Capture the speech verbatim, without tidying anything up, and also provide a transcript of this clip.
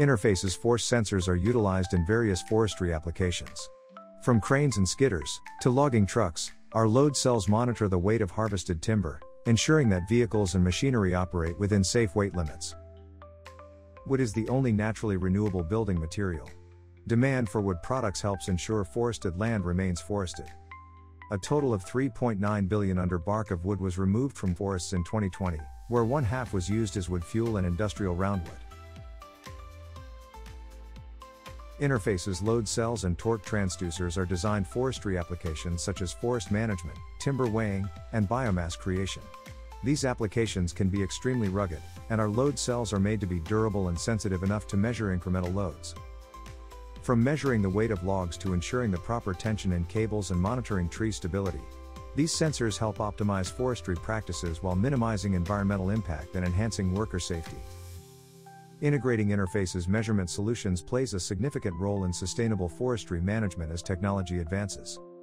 Interfaces force sensors are utilized in various forestry applications. From cranes and skidders, to logging trucks, our load cells monitor the weight of harvested timber, ensuring that vehicles and machinery operate within safe weight limits. Wood is the only naturally renewable building material. Demand for wood products helps ensure forested land remains forested. A total of three point nine billion under bark of wood was removed from forests in twenty twenty, where one half was used as wood fuel and industrial roundwood. Interfaces, load cells and torque transducers are designed forestry applications such as forest management, timber weighing, and biomass creation. These applications can be extremely rugged, and our load cells are made to be durable and sensitive enough to measure incremental loads. From measuring the weight of logs to ensuring the proper tension in cables and monitoring tree stability, these sensors help optimize forestry practices while minimizing environmental impact and enhancing worker safety. Integrating Interfaces measurement solutions plays a significant role in sustainable forestry management as technology advances.